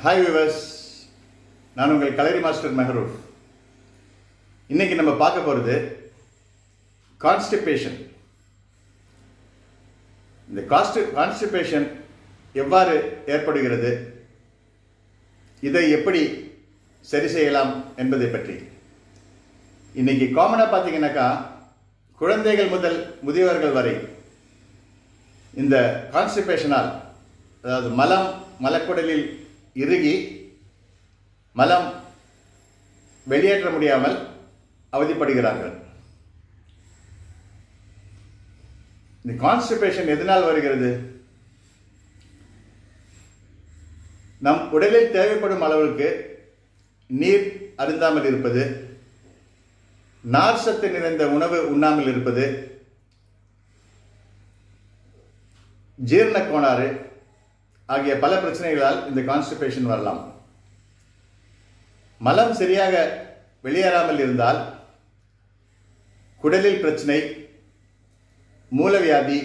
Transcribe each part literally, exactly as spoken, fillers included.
Hi viewers, நான் உங்கள் கலரி master மெஹரூப். இன்னைக்கு நம்ம பார்க்க போகிறது கான்ஸ்டிபேஷன். இந்த காஸ்ட் கான்ஸ்டிபேஷன் எவ்வாறு ஏற்படுகிறது, இதை எப்படி சரி செய்யலாம் என்பதை பற்றி. இன்னைக்கு காமனாக பார்த்தீங்கன்னாக்கா குழந்தைகள் முதல் முதியவர்கள் வரை இந்த கான்ஸ்டிபேஷனால், அதாவது மலம் மலக்குடலில் இறுகி மலம் வெளியேற்ற முடியாமல் அவதிப்படுகிறார்கள். இந்த கான்ஸ்டிபேஷன் எதனால் வருகிறது? நம் உடலில் தேவைப்படும் அளவுக்கு நீர் அருந்தாமல் இருப்பது, நார் சத்து நிறைந்த உணவு உண்ணாமல் இருப்பது, ஜீரண கோளாறு ஆகிய பல பிரச்சனைகளால் இந்த கான்ஸ்டிபேஷன் வரலாம். மலம் சரியாக வெளியேறாமல் இருந்தால் குடலில் பிரச்சனை, மூலவியாதி,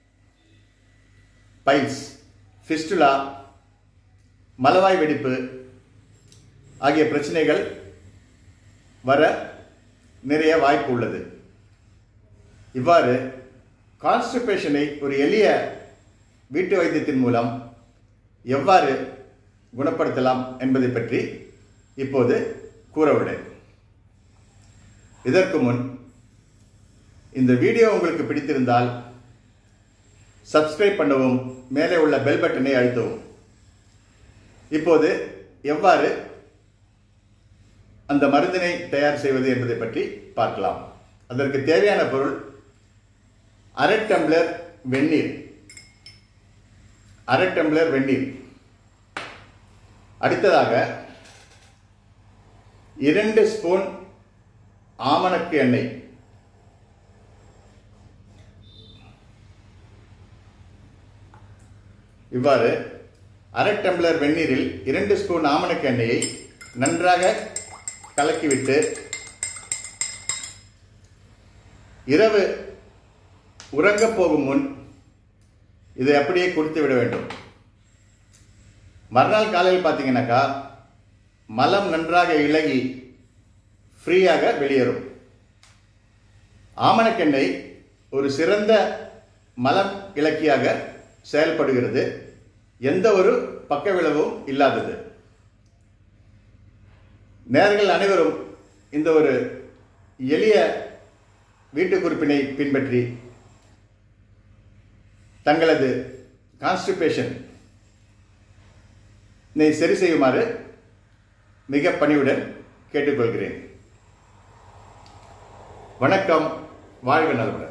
பைல்ஸ், ஃபிஸ்டுலா, மலவாய் வெடிப்பு ஆகிய பிரச்சனைகள் வர நிறைய வாய்ப்பு உள்ளது. இவ்வாறு கான்ஸ்டிபேஷனை ஒரு எளிய வீட்டு வைத்தியத்தின் மூலம் எவ்வாறு குணப்படுத்தலாம் என்பதை பற்றி இப்போது கூறவுள்ளேன். இதற்கு முன் இந்த வீடியோ உங்களுக்கு பிடித்திருந்தால் சப்ஸ்கிரைப் பண்ணவும், மேலே உள்ள பெல் பட்டனை அழுத்தவும். இப்போது எவ்வாறு அந்த மருந்தினை தயார் செய்வது என்பதை பற்றி பார்க்கலாம். அதற்கு தேவையான பொருள் அரை டம்ளர் வெந்நீர், அரை டம்ளர் வெந்நீர். அடுத்ததாக இரண்டு ஸ்பூன் ஆமணக்கு எண்ணெய், இவ்வாறு அரை டம்ளர் வெந்நீரில் இரண்டு ஸ்பூன் ஆமணக்கு எண்ணெயை நன்றாக கலக்கிவிட்டு இரவு உறங்கப் போகும் முன் இதை அப்படியே குடித்து விட வேண்டும். மறுநாள் காலையில் பார்த்தீங்கன்னாக்கா மலம் நன்றாக இளகி ஃப்ரீயாக வெளியேறும். ஆமணக்கெண்ணெய் ஒரு சிறந்த மலம் இலக்கியாக செயல்படுகிறது, எந்த ஒரு பக்க விளைவும் இல்லாதது. நேயர்கள் அனைவரும் இந்த ஒரு எளிய வீட்டு குறிப்பினை பின்பற்றி தங்களது கான்ஸ்டிபேஷன் சரி செய்யுமாறு மிக பணிவுடன் கேட்டுக்கொள்கிறேன். வணக்கம், வாழ்க நலமுடன்.